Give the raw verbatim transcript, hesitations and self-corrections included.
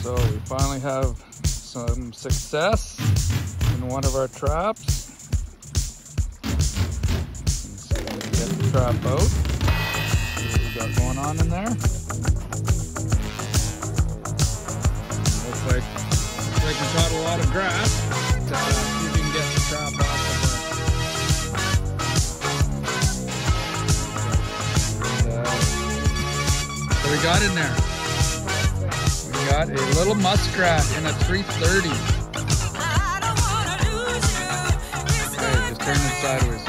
So we finally have some success in one of our traps. Let's see if we can get the trap out. See what we got going on in there. Looks like, looks like we caught a lot of grass. But, uh, see if we can get the trap off of there. And, uh, what we got in there? We got a little muskrat in a three thirty. Okay, just turn it sideways.